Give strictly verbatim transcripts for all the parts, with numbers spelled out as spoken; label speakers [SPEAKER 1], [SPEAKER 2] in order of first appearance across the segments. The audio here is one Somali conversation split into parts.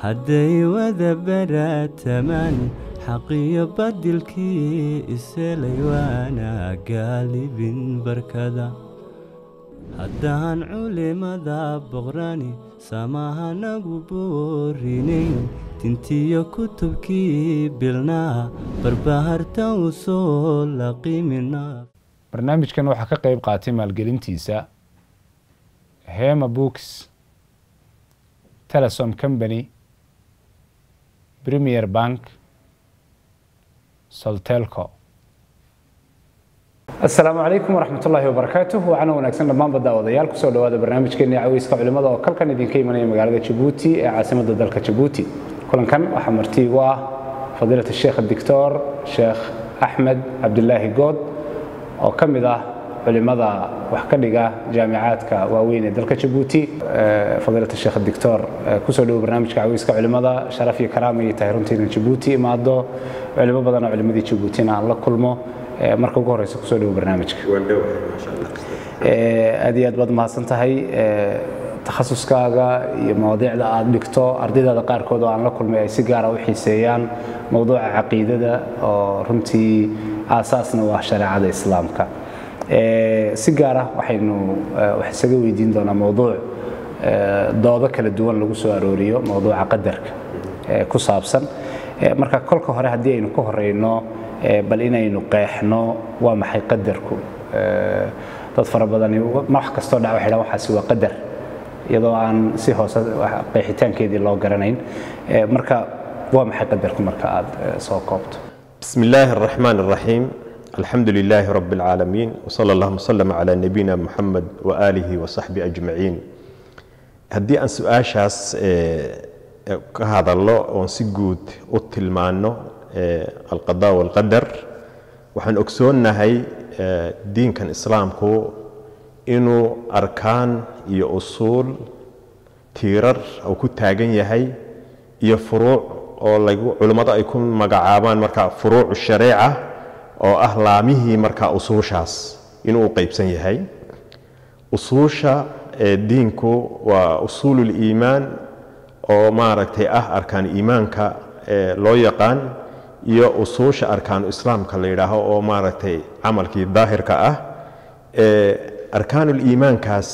[SPEAKER 1] hadday wada baratamaan xaqiyo badilkii iselay waana gaalibin barkada haddaan culimada boqrani samahanagu boorinayn tintiyo kutubkii bilnaa barbaharta u soo laqiminaa.
[SPEAKER 2] barnaamijkan waxaa ka qayb qaatay maalgelintiisa Hema Books, Telesom Company, Premier Bank, Soltelco. السلام عليكم ورحمة الله وبركاته. وأنا ونكسن لما بدأ وضيال كسر لهذا البرنامج كني عاوز قبل ما ضاق كل كان يدين كي من مجال جيبوتي عاصمة دولة جيبوتي. كلن كان وحمرتي وفضيلة الشيخ الدكتور شيخ أحمد عبد الله جود أو كم ذا علماء وحكلجا جامعات كواوين دولة جيبوتي. فضيلة الشيخ الدكتور كسر له برنامج كعاوز كعلماء شرفي كرامي تهرنتي من جيبوتي ما ضو علماء بدنا علماء جيبوتينا الله كل ما marka ugu horeysa ku soo dhaw barnaamijka
[SPEAKER 3] waan dhawahay ma sha Allah
[SPEAKER 2] ee aad iyo aad baad mahadsan tahay ee takhasuskaaga iyo mowduucda aad dhigto ardayda qaar kood oo aan la kulmay ay si gaar ah u xiiseeyaan mowduuca aqoonta oo runtii asaasna waa shariicada islaamka ee si gaar ah waxaynu wax isaga weydiin doonaa mowduuc doodo kala duwan lagu soo arooriyo mowduuca qadarka ee ku saabsan marka kolka hore hadii aynu ku horeyno bal inaynu qeexno waa maxay qadarku dad fara badan ma wax kasto dhac waxay waxaasi waa qadar iyadoo aan si hoos qeexitaankeedii loo garanayn marka waa maxay qadarku marka aad soo koobto
[SPEAKER 3] bismillaahir rahmaanir rahiim alxamdulillaahi rabbil aalamiin wa sallallahu sallama ala nabiyina muhammad wa alihi wa sahbihi ajmaciin haddii aan su'aashaas ka hadallo oo si guud u tilmaano القضاء والقدر وحن أكسوننا هاي دين كان إسلامكو إنه أركان يا أصول تيرر أو كتاجن يهاي يا فروع أو علماء يكون مجعبان مركا فروع الشريعة أو أهلامه مركا أصول شاس إنه قيب سن يهاي أصول شا دينكو وأصول الإيمان أو ما ركتي أه أركان إيمانك لو يقان iyo usuusha arkaan islaamka la yiraahdo oo maaragtay amalkii daahirka ah ee arkaanul iimaankaas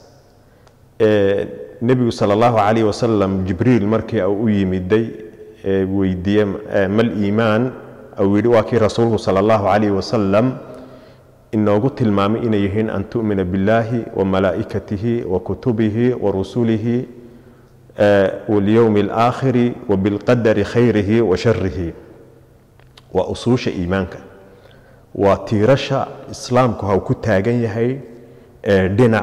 [SPEAKER 3] ee nabiga sallallahu alayhi wasallam jibriil markii uu u yimiday ee weydiiyay mal iimaan aw yiri waa kii rasuulku sallallahu alayhi wasallam inoogu tilmaamay inay yihiin an tu'mina billahi wa malaa'ikatihi wa kutubihi wa rusulihi wal yawmil aakhir wa bil qadari khayrihi wa sharrihi وأصوش إيمانك وتيرشا إسلامك هو كتاجن يهي دينع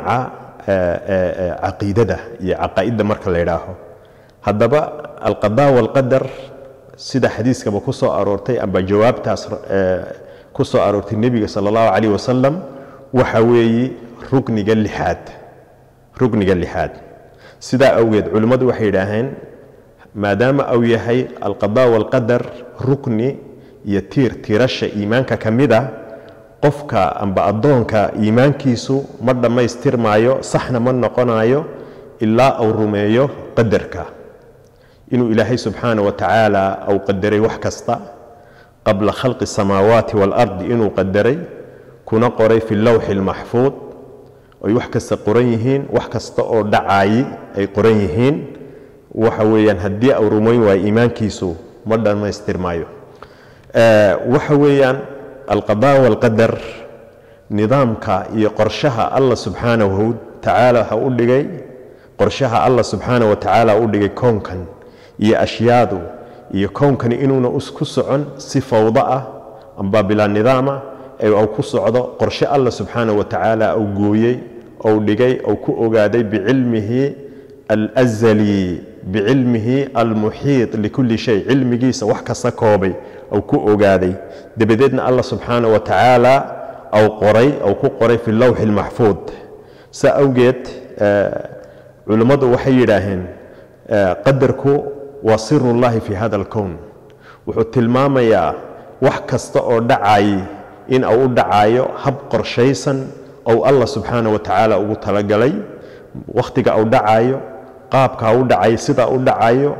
[SPEAKER 3] عقيدة يا عقائد مركل يراهو هذا بقى القضاء والقدر سيدا حديث كما كسو أرورتي أما جواب تاس كسو أرورتي النبي صلى الله عليه وسلم وحوي ركن جلحاد ركن جلحاد سيدا أوجد علماء وحيدهن ما دام أو يهي القضاء والقدر ركني يتير تيرشا إيمانك كمدا قفك أم بأدونك إيمانكيسو مرة ما يستير معيو صحنا من نقنايو إلا أو رميو قدرك إنه إلهي سبحانه وتعالى أو قدري وحكستا قبل خلق السماوات والأرض إنه قدري كنا قري في اللوح المحفوظ ويحكس قريهين وحكستا أو دعاي أي قريهين وحويا هدي أو رميو وإيمانكيسو مرة ما يستير معيو وحويا القضاء والقدر نظامك يقرشها الله سبحانه وتعالى هقول لي قرشها الله سبحانه وتعالى أقول لي كون كان يا أشياء يكون كان إنه نسكسعن صفوضة أم بابلا نظامه أو أو كسعده قرش الله سبحانه وتعالى أو جوي أو لجي أو كأجادي بعلمه الأزلي بعلمه المحيط لكل شيء علم جيس وحكا سكوبي أو كو أوغادي دبددنا الله سبحانه وتعالى أو قري أو كو قري في اللوح المحفوظ سأوجد آه علماء وحيراهن آه قدركو وسر الله في هذا الكون وحط الماما يا وحكست أو دعاي إن أو دعايو هب قرشيسا أو الله سبحانه وتعالى أو تلقلي وقتك أو دعايو qaabka uu dhacay sida uu dhacayo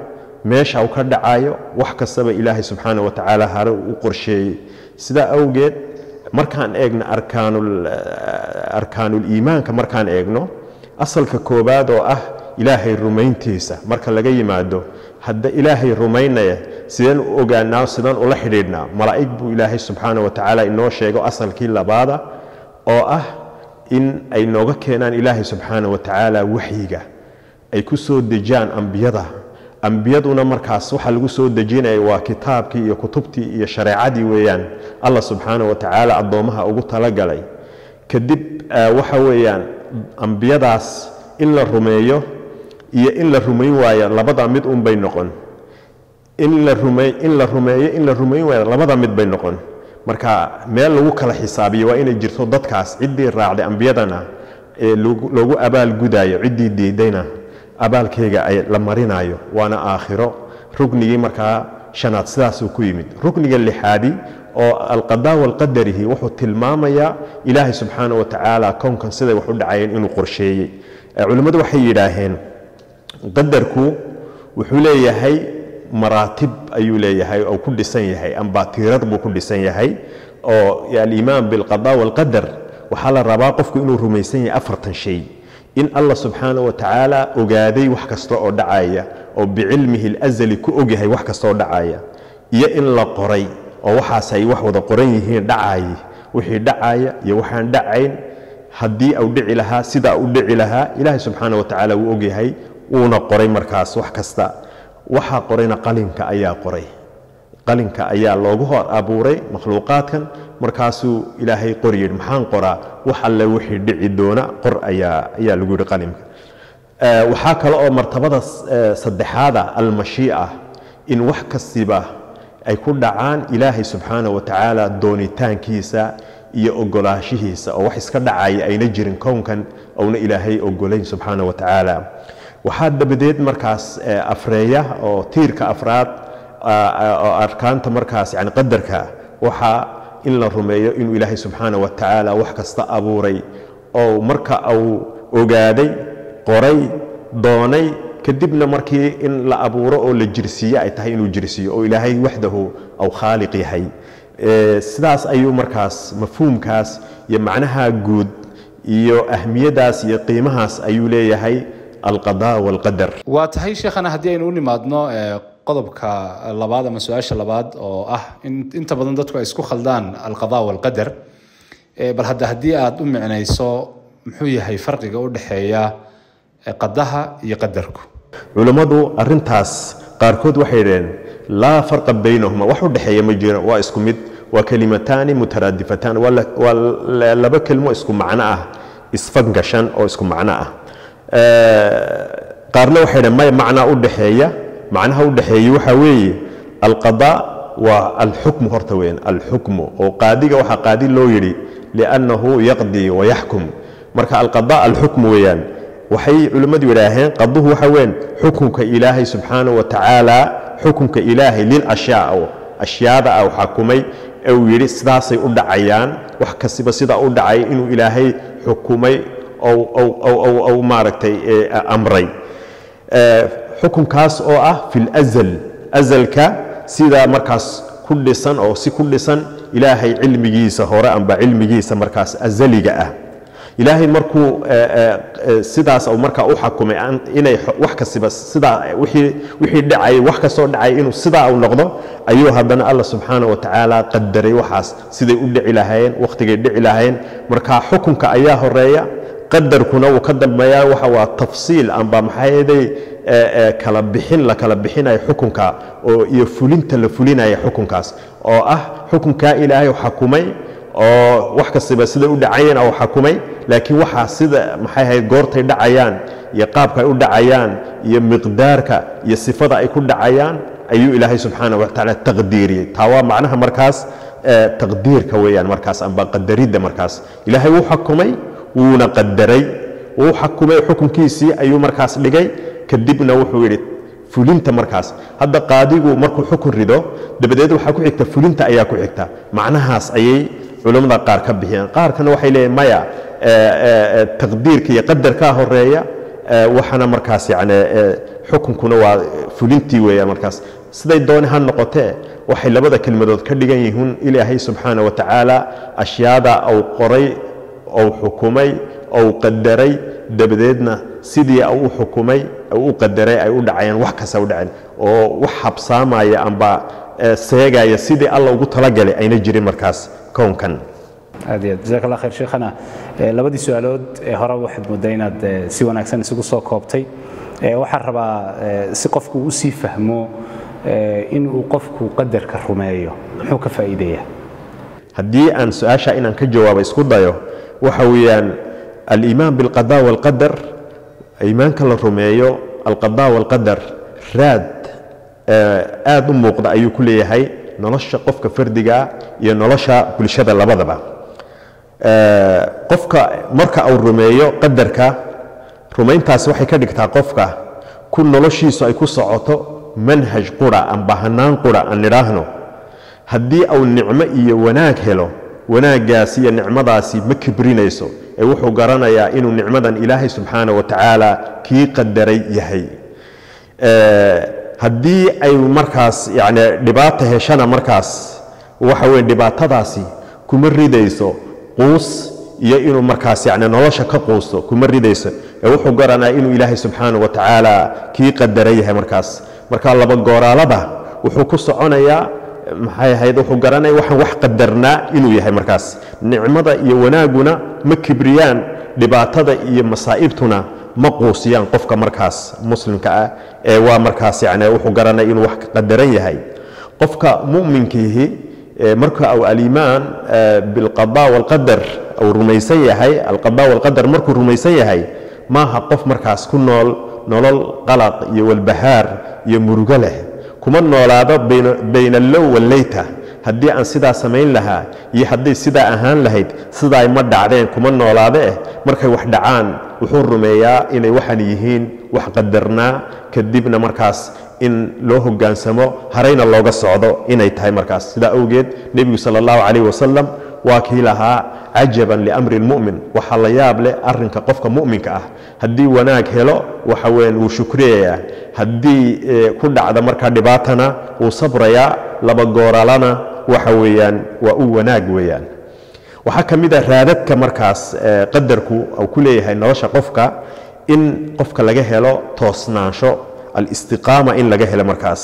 [SPEAKER 3] meesha uu ka dhacayo wax kastaba ilaahay subxaana wa tacaala hare u qorsheeyey sidaa awgeed markaan eegno arkaanul arkaanul iimaanka markaan eegno asalka koobaad oo ah ilaahay rumayntiisa marka laga yimaado hadda ilaahay rumaynaya sideen u ogaanaa sidaan ula xidhiidhnaa malaa'ig buu ilaahay subxaana wa tacaala inoo sheego asalkii labaada oo ah in ay nooga keenaan ilaahay subxaana wa tacaala waxyiga ay ku soo dejiyaan ambiyada ambiyaduna markaas waxa lagu soo dejinaya waa kitaabkii iyo kutubtii iyo shareecadii weeyaan allah subxaana wa tacaala addoomaha ugu talagalay kadib waxa weeyaan ambiyadaas in la rumeeyo iyo in la rumayn waayo labada mid un bay noqon in la rumey in la rumeeyo in la rumayn waayo labada mid bay noqon marka meel lagu kala xisaabiyo waa inay jirto dadkaas ciddii raacday ambiyadana ee loogu abaal gudayo ciddii diidayna abaalkeega ay la marinayo waana aakhiro ruknigii markaa shanaad sidaas uu ku yimid rukniga lixaadi oo alqadaa walqadarihi wuxuu tilmaamayaa ilaahay subxaana wa tacaala kownkan siday wax u dhacayeen inuu qorsheeyey culimmadu waxay yidhaaheen qadarku wuxuu leeyahay maraatib ayuu leeyahay oo ku dhisan yahay amba tiirad buu ku dhisan yahay oo aliimaan bilqadaa walqadar waxaa la rabaa qofku inuu rumaysan yahay afartan shay in allah subxaana wa tacaala ogaaday wax kasta oo dhacaya oo bicilmihi alazali ku ogyahay wax kasta oo dhacaya iyo in la qoray oo waxaas ay wax wada qoran yihiin dhacay wixii dhacaya iyo waxaan dhacayn haddii uu dhici lahaa sidaa u dhici lahaa ilaahay subxaana wa tacaala wuu ogyahay wuuna qoray markaas wax kasta waxaa qorayna qalinka ayaa qoray qalinka ayaa loogu hor abuuray makhluuqaadkan markaasuu ilaahay qor yidhi maxaan qoraa wax alle wixii dhici doona qor ayaa ayaa lagu yidhi qalinka waxaa kale oo martabada saddexaada almashii'a in wax kastiba ay ku dhacaan ilaahay subxaana wa tacaala doonitaankiisa iyo ogolaanshihiisa oo wax iska dhacaya ayna jirin kownkan ouna ilaahay ogolayn subxaana wa tacaala waxaa dabadeed markaas afreeya oo tiirka afraad oo arkaanta markaas yani qadarka waxaa in la rumeeyo inuu ilaahay subxaana wa tacaala wax kasta abuuray oo marka uu ogaaday qoray doonay kadibna markii in la abuuro oo la jirsiiyo ay tahay inuu jirsiiyo oo ilaahay waxdahu au khaaliq yahay sidaas ayuu markaas mafhuumkaas iyo macnaha guud iyo ahmiyadaas iyo qiimahaas ayuu leeyahay alqadaa walqadar
[SPEAKER 2] waa tahay sheekhana haddii aynu u nimaadno qodobka labaad ama su-aasha labaad oo ah in inta badan dadku ay isku khaldaan alqadaa walqadar bal hadda haddii aad u micnayso muxuu yahay farqiga u dhexeeya qadaha iyo qadarku
[SPEAKER 3] culammadu arrintaas qaarkood waxay yidhaheen laa farqa baynahuma wax u dhexeeya ma jiro waa isku mid waa kelimataani mutaraadifataan waa laba kelmo isku macno ah isfangashan oo isku macno ah qaarna waxay yidhaheen maya macnaa u dhexeeya macnaha u dhexeeya waxaa weeye alqadaa waa alxukmu horta weyn alxukmu oo qaadiga waxaa qaadi loo yidhi liannahu yaqdii wayaxkum marka alqadaa alxukmu weeyaan waxay culimmadu yidhaaheen qaduhu waxa weyn xukunka ilaahay subxaana wa tacaala xukunka ilaahay lilashyaa ashyaada au xakumay uu yidhi sidaasay u dhacayaan wax kastiba sidaa u dhacay inuu ilaahay xukumay ou maaragtay amray xukunkaas oo ah fi lazal azalka sidaa markaas ku dhisan oo si ku dhisan ilaahay cilmigiisa hore amba cilmigiisa markaas azaliga ah ilaahay markuu sidaas uu markaa u xakumay inay wax kastiba sidaa wixii wixii dhacay wax kastoo dhacay inuu sidaa uu noqdo ayuu haddana allah subxaana wa tacaala qadaray waxaas siday u dhici lahaayeen wakhtigay dhici lahaayeen markaa xukunka ayaa horeeya qadarkuna wuu ka dambeeyaa waxa waa tafsiil amba maxaayeday kala bixin la kala bixinayo xukunka oo iyo fulinta la fulinaya xukunkaas oo ah xukunkaa ilaahay xakumay oo wax kastaba sida u dhacayeen oo xakumay laakiin waxa sida maxay ahayd goortay dhacayaan iyo qaabka ay u dhacayaan iyo miqdaarka iyo sifada ay ku dhacayaan ayuu ilaahay subxaanahu wa ta'ala taqdiiriyay taa waa macnaha markaas taqdiirka weeyaan markaas amba qadaridda markaas ilaahay wuu xakumay wuuna qadaray wuu xakumay xukunkiisii ayuu markaas dhigay kadibna wuxuu yidhi fulinta markaas hadda qaadigu markuu xukun rido dabadeed waxaa ku xigta fulinta ayaa ku xigta macnahaas ayay culimada qaar ka bixiyeen qaarkana waxay leeyihin maya taqdiirka iyo qadarkaa horeeya waxana markaas yani xukunkuna waa fulintii weeyaan markaas siday dooni ha noqotee waxay labada kelmadood ka dhigan yihiin ilaahay subxaana wa tacaala ashyaada uu qoray ou xukumay ou qadaray dabadeedna sidii uu xukumay uu qadaray ay u dhacayaan wax kasta u dhaceen oo wax habsaamaya amba seegaya sidii alla ugu talagalay ayna jirin markaas koonkan
[SPEAKER 2] aad jazaak allah khayr sheekhana labadii su'aalood ee hore waxaad moodaa inaad si wanaagsan isugu soo koobtay waxaan rabaa si qofku u sii fahmo inuu qofku qadarka rumeeyo muxuu ka faa'iideeyaa
[SPEAKER 3] haddii aan su-aasha inaan ka jawaabo isku dayo waxa weeyaan aliimaan bilqadaa walqadar iimaanka la rumeeyo alqadaa walqadar raad aad u muuqda ayuu ku leeyahay nolosha qofka fardiga iyo nolosha bulshada labadaba qofka marka uu rumeeyo qadarka rumayntaasi waxay ka dhigtaa qofka ku noloshiisu ay ku socoto manhaj qura amba hanaan qura aan nidhaahno haddii uu nicmo iyo wanaag helo wanaaggaasi iyo nicmadaasi ma kibrinayso ee wuxuu garanayaa inuu nicmadan ilaahay subxaana wa tacaala kii qadaray yahay haddii ay markaas yani dhibaato heshana markaas waxa weeye dhibaatadaasi kuma ridayso quus iyo inuu markaas yani nolosha ka quusto kuma ridayso ee wuxuu garanayaa inuu ilaahay subxaana wa tacaala kii qadaray yahay markaas marka laba gooraalaba wuxuu ku soconayaa maxay ahayd wuxuu garanaya waxaan wax qadarnaa inuu yahay markaas nicmada iyo wanaaguna ma kibriyaan dhibaatada iyo masaa'ibtuna ma quusiyaan qofka markaas muslimka ah ee waa markaas yani wuxuu garanaya inuu wax qadaran yahay qofka mu'minkiihi marka uu aliimaan bilqadaa walqadar uu rumaysan yahay alqadaa walqadar markuu rumaysan yahay maaha qof markaas ku nool nolol qalaq iyo walbahaar iyo murugo leh kuma noolaado bayna allow wallayta haddii aan sidaa samayn lahaa iyo hadday sidaa ahaan lahayd sidaa ma dhacdeen kuma noolaade eh markay wax dhacaan wuxuu rumeeyaa inay waxaan yihiin wax qadarnaa kadibna markaas in loo hoggaansamo harayna looga socdo inay tahay markaas sidaa awgeed nebigu sala allahu calayh wasalam waa kii lahaa cajaban liamri lmu'min waxaa la yaab leh arrinka qofka mu'minka ah haddii wanaag helo waxa weeyaan wuu shukriyayaa haddii ku dhacda markaa dhibaatana wuu sabrayaa laba gooralana waxa weeyaan waa u wanaag weeyaan waxaa ka mid ah raadadka markaas qadarku uu ku leeyahay nolosha qofka in qofka laga helo toosnaansho alistiqaama in laga helo markaas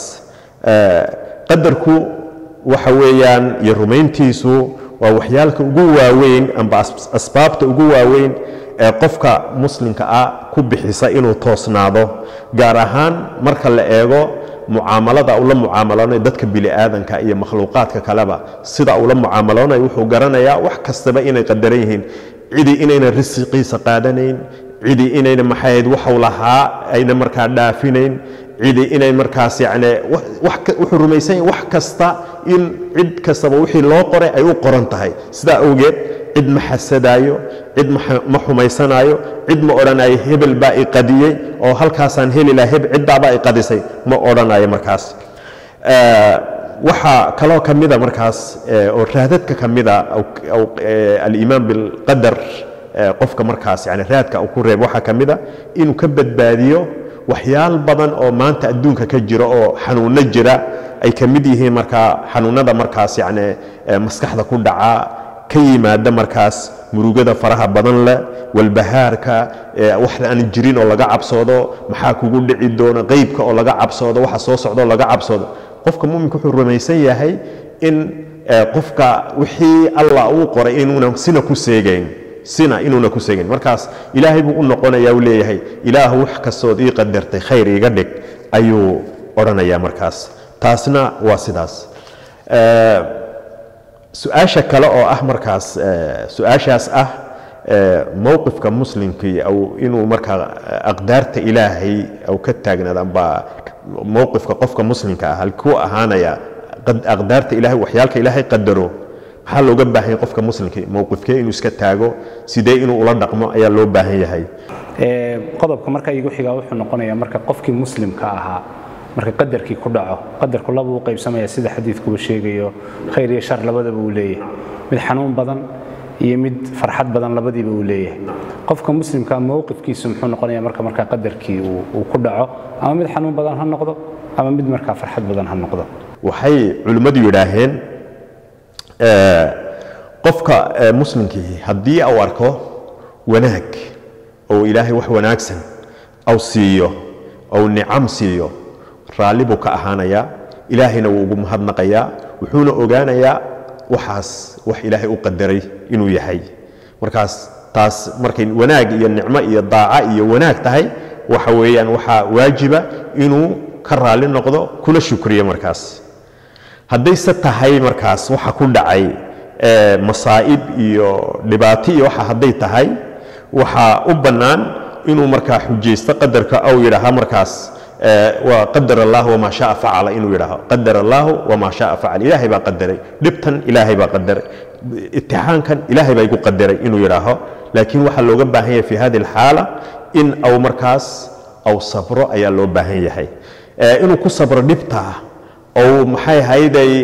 [SPEAKER 3] qadarku waxa weeyaan iyo rumayntiisu waa waxyaalka ugu waaweyn amba asbaabta ugu waaweyn ee qofka muslimka ah ku bixisa inuu toosnaado gaar ahaan marka la eego mucaamalada uu la mucaamaloonayo dadka bini'aadanka iyo makhluuqaadka kaleba sida uu la mucaamaloonayo wuxuu garanayaa wax kastaba inay qadaran yihiin cidi inayna risiqiisa qaadanayn cidi inayna maxayd waxuu lahaa ayna markaa dhaafinayn cidi inay markaas yani wuxuu rumaysan yahay wax kasta in cid kastaba wixii loo qoray ay u qoran tahay sidaa awgeed cid ma xasadaayo cid ma xumaysanaayo cid ma odhanayo hebel baa i qadiyey oo halkaasaan heli laha heb ciddaabaa i qadisay ma odhanayo markaas waxaa kaloo ka mida markaas oo raadadka ka mida aliimaan bilqadar qofka markaas yani raadka uu ku reeb waxaa ka mida inuu ka badbaadiyo waxyaal badan oo maanta adduunka ka jira oo xanuunno jira ay ka mid yihiin markaa xanuunada markaas yani maskaxda ku dhaca ka yimaada markaas murugada faraha badan leh walbahaarka wax aan jirin oo laga cabsoodo maxaa kugu dhici doona qeybka oo laga cabsoodo waxa soo socdo oo laga cabsoodo qofka mu'minka wuxuu rumaysan yahay in qofka wixii Allah uu qoray inuuna sina ku seegayn sina inuuna ku seegayn markaas ilaahay buu u noqonayaa uu leeyahay ilaahu wax kastood ii qadartay khayr iiga dhig ayuu odhanayaa markaas taasna waa sidaas su-aasha kale oo ah markaas su-aashaas ah mowqifka muslimkii aw inuu markaa aqdaarta ilaahay aw ka taagnaado amba mowqifka qofka muslimka ah halkuu ahaanaya aqdaarta ilaahay waxyaalka ilaahay qadaro maxaa looga baahan yahay qofka muslimkii mowqifkee inuu iska taago sidee inuu ula dhaqmo ayaa loo baahan yahay
[SPEAKER 2] qodobka marka igu xigaa wuxuu noqonayaa marka qofkii muslimka ahaa marka qadarkii ku dhaco qadarku laba uu qaybsamaya sida xadiidkuba sheegayo khayr iyo shar labadaba uu leeyahay mid xanuun badan iyo mid farxad badan labadiiba uu leeyahay qofka muslimka mowqifkiisu muxuu noqonayaa marka marka qadarkii uu ku dhaco ama mid xanuun badan ha noqdo ama mid marka farxad badan ha noqdo
[SPEAKER 3] waxay culimadu yiraahdeen ee qofka muslimkii haddii uu arko wanaag oo ilaahay wax wanaagsan aw siiyo aw nicam siiyo raali buu ka ahaanayaa ilaahayna wuu ugu mahadnaqayaa wuxuuna ogaanayaa waxaas wax ilaahay u qadaray inuu yahay markaas taas markay wanaag iyo nicmo iyo daaca iyo wanaag tahay waxa weeyaan waxa waajiba inuu ka raali noqdo kula shukriyo markaas hadday se tahay markaas waxa ku dhacay ee masaa'ib iyo dhibaato iyo waxa hadday tahay waxa u bannaan inuu markaa xujaysto qadarka aw yidhaaha markaas waa qadar allah wama shaa facala inuu yidhaaho qadar allah wama shaa facala ilaahay baa qadaray dhibtan ilaahay baa qadaray itixaankan ilaahay baa igu qadaray inuu yidhaaho laakiin waxaa looga baahan yahay fi hadi alxaala in aw markaas aw sabro ayaa loo baahan yahay inuu ku sabro dhibta aw maxay hayday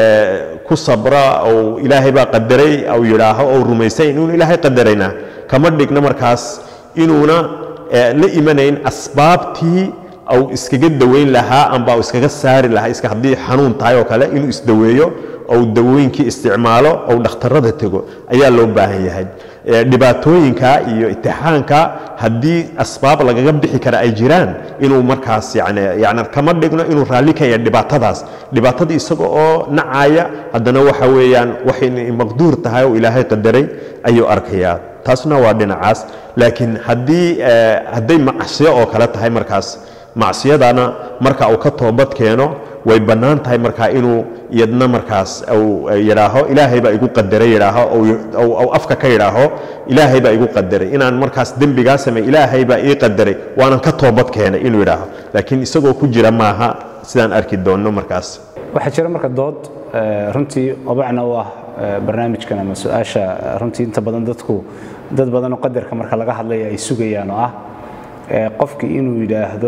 [SPEAKER 3] ku sabra aw ilaahay baa qadaray aw yidhaaho aw rumaysay inuu ilaahay qadarayna kama dhigna markaas inuuna la imanayn asbaabtii aw iskaga daweyn lahaa amba aw iskaga saari lahaa iska haddii xanuun tahay oo kale inuu isdaweeyo aw dawooyinkii isticmaalo aw dhakhtarada tego ayaa loo baahan yahay dhibaatooyinka iyo itixaanka haddii asbaab lagaga bixi kara ay jiraan inuu markaas yani yani kama dhigno inuu raalli ka yahay dhibaatadaas dhibaatadii isaga oo nacaya haddana waxa weeyaan waxay maqduur tahay oo ilaahay qadaray ayuu arkayaa taasna waa dhinacaas laakiin haddii hadday macsiyo oo kale tahay markaas macsiyadana marka uu ka toobad keeno way bannaan tahay markaa inuu iyadna markaas uu yidhaaho ilaahay baa igu qadaray yidhaaho ou afka ka yidhaaho ilaahay baa igu qadaray inaan markaas dembigaa samey ilaahay baa ii qadaray waanan ka toobad keenay inuu yidhaaho laakiin isagoo ku jira maaha sidaan arki doonno markaas
[SPEAKER 2] waxaa jira marka dood runtii obacna u ah barnaamijkan ama su-aasha runtii inta badan dadku dad badan oo qadarka marka laga hadlaya ay sugayaan oo ah qofkii inuu yidhaahdo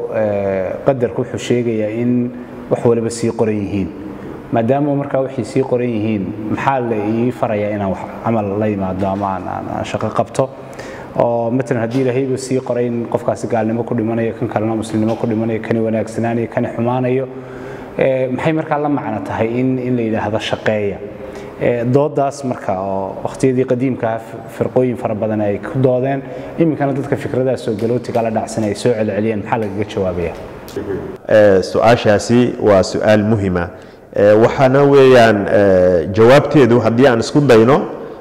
[SPEAKER 2] qadarku wuxuu sheegayaa in wax waliba sii qoran yihiin maadaama markaa waxay sii qoran yihiin maxaa la ii farayaa inaan wax camal la yimaado ama aan shaqo qabto oo matalan haddii ilaahayba sii qoray in qofkaasi gaalnimo ku dhimanayo kan kalena muslimnimo ku dhimanayo kani wanaagsanaanayo kani xumaanayo maxay markaa la macno tahay in in la yidhaahdo shaqeeya doodaas marka oo waqtiyadii qadiimka firqooyin fara badan ay ku doodeen iminkana dadka fikradaas oo galootiga la dhacsan ay soo celceliyeen maxaa lagaga jawaabayaa
[SPEAKER 3] su-aashaasi waa su-aal muhima waxaana weeyaan jawaabteedu haddii aan isku dayno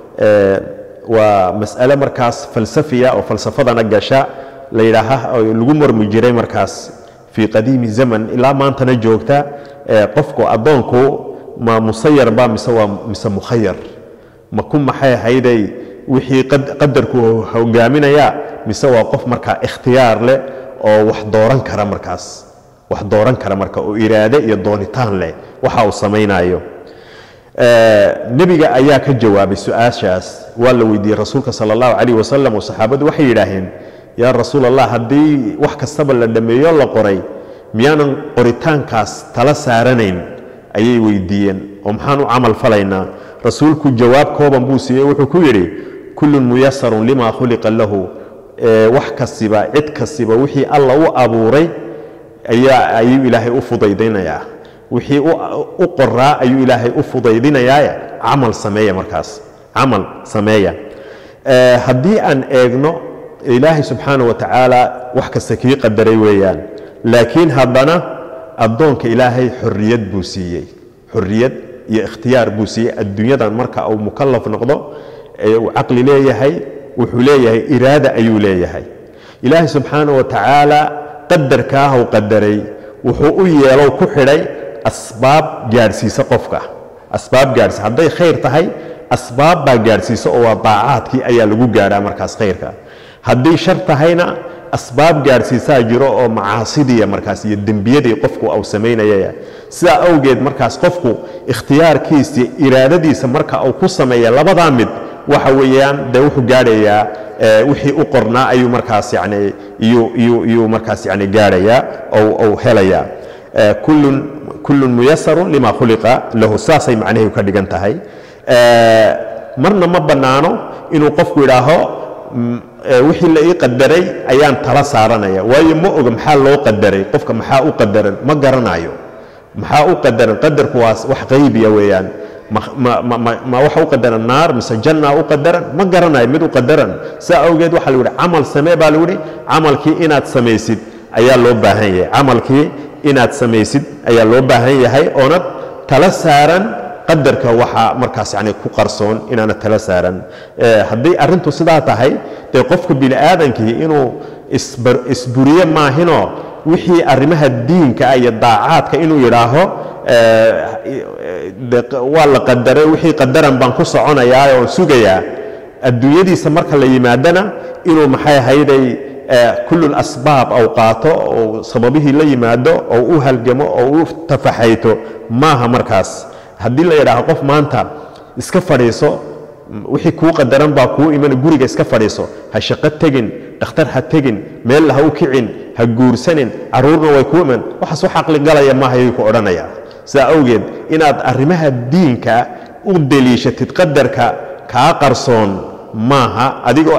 [SPEAKER 3] waa mas'ale markaas falsafiya oo falsafadana gasha la yidhaaha lagu marmi jiray markaas fi qadiimi zaman ilaa maantana joogta qofku addoonku ma musayar ba mise waa mise mukhayar ma ku maxay hayday wixii qadarku hogaaminaya mise waa qof markaa ikhtiyaar leh oo wax dooran kara markaas wax dooran kara marka oo iraade iyo doonitaan leh waxa uu samaynayo nabiga ayaa ka jawaabay su-aashaas waa la weydiiyey rasuulka sala allahu calayh wasalam oo saxaabadu waxay yidhaaheen yaa rasuul allah haddii wax kastaba la dhammeeyo la qoray miyaanan qoritaankaas tala saaranayn ayay weydiiyeen oo maxaan u camal falaynaa rasuulku jawaab kooban buu siiyey wuxuu ku yidhi kullun muyasarun lima khuliqa lahu wax kastiba cid kastiba wixii alla u abuuray ayaa ayuu ilaahay u fudaydinayaa wixii u qoraa ayuu ilaahay u fudaydinayaa camal sameeya markaas camal sameeya haddii aan eegno ilaahay subxaanahu wa tacaala wax kasta kii qadaray weeyaan laakiin haddana addoonka ilaahay xorriyad buu siiyey xorriyad iyo ikhtiyaar buu siiyey adduunyadan marka uu mukallaf noqdo uu caqli leeyahay wuxuu leeyahay iraada ayuu leeyahay ilaahay subxaanahu wa tacaala qadarkaa uu qadaray wuxuu u yeelow ku xidhay asbaab gaadhsiisa qofka asbaab gaadhsiisa hadday khayr tahay asbaab baa gaadhsiisa oo waa daacaadkii ayaa lagu gaadhaa markaas khayrka haddii shar tahayna asbaab gaadhsiisaa jiro oo macaasidiya markaas iyo dembiyadii qofku uu samaynayaya sidaa awgeed markaas qofku ikhtiyaarkiisa iraadadiisa marka uu ku sameeya labadaa mid waxa weeyaan dee wuxuu gaadhayaa wixii u qornaa ayuu markaas yani iyuu markaas yani gaadhayaa ou helayaa kullun kullun muyasarun lima khuliqa lahu saasay macnaheedu ka dhigan tahay marna ma bannaano inuu qofku yidhaaho wixii la ii qadaray ayaan tala saaranaya waayo ma oga maxaa loo qadaray qofka maxaa u qadaran ma garanayo maxaa u qadaran qadarku waa wax qaybiya weeyaan ma waxa u qadaran naar mise janna u qadaran ma garanayo mid u qadaran saa awgeed waxaa la yidhi camal samee baa la yidhi camalkii inaad samaysid ayaa loo baahan yahay camalkii inaad samaysid ayaa loo baahan yahay oonad tala saaran qadarka waxaa markaas yani ku qarsoon inaana tala saaran haddii arrintu sidaa tahay dee qofka bini aadankii inuu isburiye maahinoo wixii arrimaha diinka iyo daacaadka inuu yidhaaho waa la qadaray wixii qadaran baan ku soconayaa oon sugayaa adduunyadiisa marka la yimaadana inuu maxay ahayday kullu asbaab aw qaato oo sababihii la yimaado oo u halgamo oo u tafaxayto maaha markaas haddii la yidhaaho qof maanta iska fadhiiso wixii kuu qadaran baa kuu iman guriga iska fadhiiso ha shaqo tegin dhakhtar ha tegin meel ha u kicin ha guursanin caruurna way kuu iman waxaas wax caqli galaya maaha ayuu ku odhanaya sidaa awgeed inaad arrimaha diinka u deliishatid qadarka kaa qarsoon maaha adigoo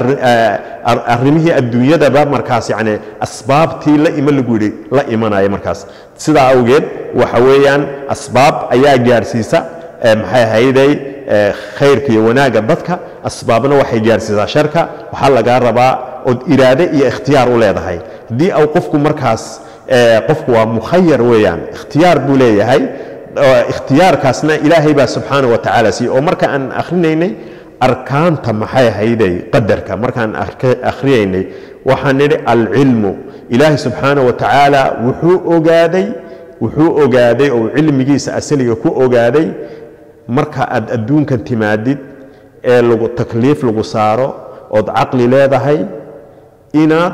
[SPEAKER 3] arrimihii adduunyadaba markaas yani asbaabtii la ima lagu yidhi la imanaya markaas sidaa awgeed waxa weeyaan asbaab ayaa gaarsiisa maxay ahayday khayrka iyo wanaagga dadka asbaabna waxay gaarsiisaa sharka waxaa lagaa rabaa ood iraade iyo ikhtiyaar u leedahay haddii au qofku markaas qofku waa mukhayar weeyaan ikhtiyaar buu leeyahay ikhtiyaarkaasna ilaahay baa subxaana wa tacaala siiye oo marka aan akhrinaynay arkaanta maxay ahayday qadarka markaan akhriyaynay waxaan nidhi alcilmu ilaahay subxaana wa tacaala wuxuu ogaaday wuxuu ogaaday oo cilmigiisa asaliga ku ogaaday marka aad adduunkan timaadid ee lagu takliif lagu saaro ood caqli leedahay inaad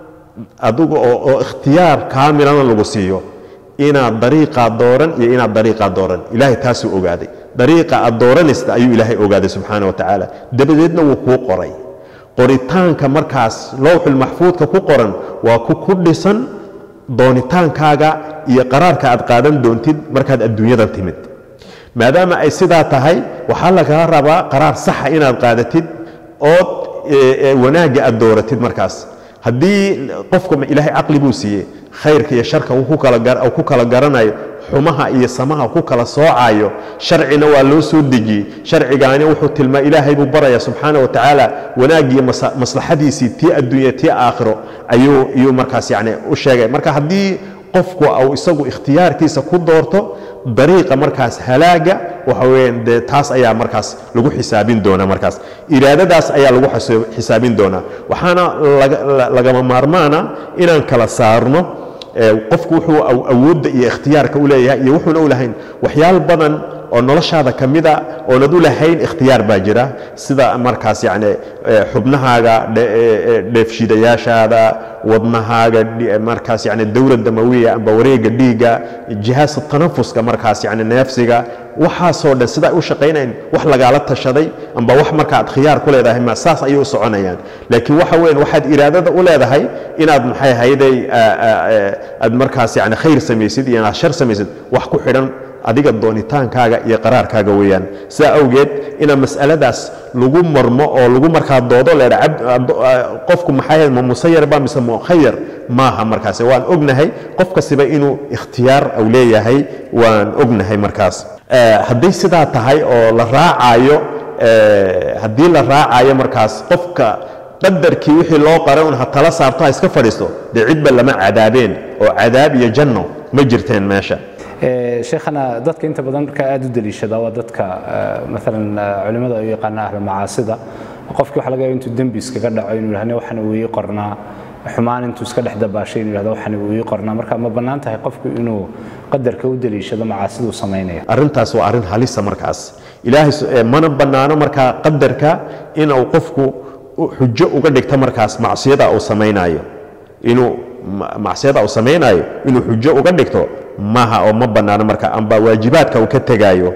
[SPEAKER 3] adigu oo ikhtiyaar kaamilana lagu siiyo inaad dariiqaa dooran iyo inaad dariiqaa dooran ilaahay taasuu ogaaday dariiqa aad dooranaysta ayuu ilaahay ogaaday subxaana wa tacaala dabadeedna wuu kuu qoray qoritaanka markaas lowxul maxfuudka ku qoran waa ku ku dhisan doonitaankaaga iyo qaraarka aad qaadan doontid markaad adduunyadan timid maadaama ay sidaa tahay waxaa lagaa rabaa qaraar saxa inaad qaadatid ood wanaagga aad dooratid markaas haddii qofka ilaahay caqli buu siiyey khayrka iyo sharka uu ku kala garanayo xumaha iyo samaha ku kala soocayo sharcina waa loo soo dejiyey sharcigaani wuxuu tilmaa ilaahay buu baraya subxaana wa tacaala wanaagiyo maslaxadiisii tii adduunya tii aakhiro ayuu iyuu markaas yani u sheegay marka haddii qofku au isagu ikhtiyaarkiisa ku doorto dariiqa markaas halaaga waxa weeyaan dee taas ayaa markaas lagu xisaabin doonaa markaas iraadadaas ayaa lagu xisaabin doonaa waxaana lagama maarmaana inaan kala saarno qofku wuxuu awoodda iyo ikhtiyaarka u leeyahay iyo wuxuuna u lahayn waxyaal badan oo noloshaada ka mida oonad u lahayn ikhtiyaar baa jira sida markaas yani xubnahaaga dheefshiidayaashaada wadnahaaga markaas yani dowra damawiya amba wareega dhiigga jihaasa tanafuska markaas yani neefsiga waxaasoo dhan sidaa u shaqaynayn wax lagaala tashaday amba wax marka aad khiyaar ku leedahay ma saas ayay u soconayaan laakiin waxa weyn waxaad iraadada u leedahay inaad maxay hayday aad markaas yani khayr samaysid iyo inaad shar samaysid wax ku xidhan adiga doonitaankaaga iyo qaraarkaaga weeyaan sidaa awgeed ina mas'aladaas lagu marmo oo lagu markaa doodo leedahay qofku maxay ma musayar ba mise mukhayar maaha markaas waan ognahay qof kasiba inuu ikhtiyaar aw leeyahay waan ognahay markaas haddii sidaa tahay oo la raacayo haddii la raacayo markaas qofka qadarkii wixii loo qaray un ha tala saarto ha iska fadhiisto dee cidba lama cadaabeen oo cadaab iyo janno ma jirteen meesha
[SPEAKER 2] sheekhana dadka inta badan marka aad u daliishada waa dadka maalan culimada ay yaqaanaan ahlu macaasida qofkii waxa laga yaabaa intuu dembi iskaga dhaco inuu yidhahdo waxana uu ii qornaa xumaan intuu iska dhex dabaashay inuu yidhahdo waxana uu ii qornaa marka ma bannaan tahay qofku inuu qadarka u daliishado macaasiduu samaynaya
[SPEAKER 3] arrintaas waa arrin halisa markaas ilaahay mana bannaano markaa qadarka inuu qofku xujo uga dhigto markaas macsiyada uu samaynayo inuu macsiyada uu samaynayo inuu xujo uga dhigto maaha oo ma bannaano marka amba waajibaadka uu ka tegaayo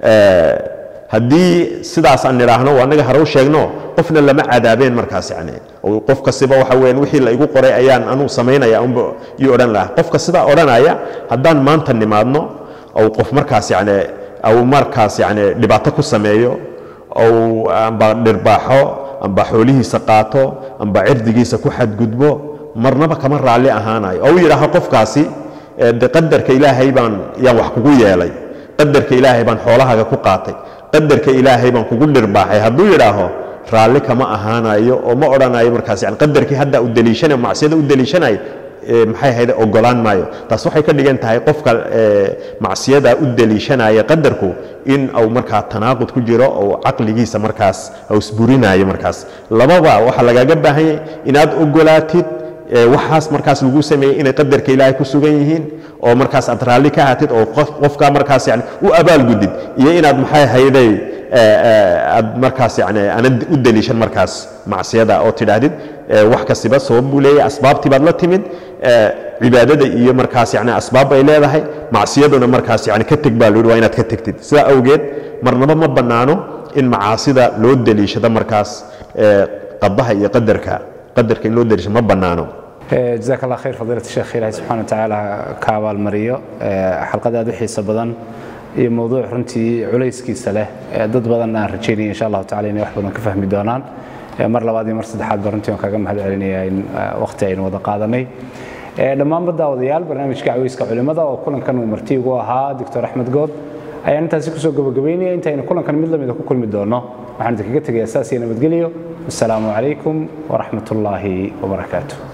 [SPEAKER 3] haddii sidaas aan nidhaahno waa annaga hore u sheegno qofna lama cadaabeen markaas yani qof kasiba waxa weeyaan wixii la igu qoray ayaan anuu samaynaya unba ii odhan lahaa qofka sidaa odhanaya haddaan maanta nimaadno ou qof markaas yani au markaas yani dhibaato ku sameeyo oo amba dhirbaaxo amba xoolihiisa qaato amba cirdigiisa ku xadgudbo marnaba kama raali ahaanayo oo yiraahdo qofkaasi de qadarka ilaahay baan yaan wax kugu yeelay qadarka ilaahay baan xoolahaaga ku qaatay qadarka ilaahay baan kugu dhirbaaxay hadduu yiraahdo raali kama ahaanayo oo ma oranayo markaas yani qadarkii hadda u daliishanayo macsiyada u daliishanayo maxay ahayd ogolaan maayo taas waxay ka dhigan tahay qofka macsiyada u daliishanaya qadarku in uu markaa tanaaqud ku jiro oo aqligiisa markaas uu isburinayo markaas lababa waxa lagaga baahan yahay inaad ogolaatid waxaas markaas lagu sameeyay inay qadarka ilaahay ku sugan yihiin oo markaas aad raali ka ahatid oo qofka markaas yani u abaal gudid iyo inaad maxay hayday aad markaas yani aan u daliishan markaas macsiyada oo tidhaahdid wax kasiba sabab buu leeyahay asbaabtii baad la timid cibaadada iyo markaas yani asbaab ay leedahay macsiyaduna markaas yani ka teg baa loo waa inaad ka tagtid sidaa awgeed marnaba ma bannaano in macaasida loo daliishado markaas qadaha iyo qadarka qadarka in loo daliisho ma bannaano
[SPEAKER 2] جزاك الله خير فضيلة الشيخ إلهي سبحانه وتعالى كابال مريو حلقة هذه حيث بدن موضوع رنتي عليسكي سله ضد بدن رجيني إن شاء الله تعالى إني واحد بدن كفهم دونان مر لبادي مرصد حاد برنتي وكاجم هذا عليني وقتين وضقادني لما بدأ وضيال برنامج كعويس كعلماء وكلن كانوا مرتي وها دكتور أحمد جود أي أنت سكسو جبجبيني أنت إن كلن كان مدلم إذا كل مدونه وحنا تكجت أساسي أنا بتقوليه السلام عليكم ورحمة الله وبركاته.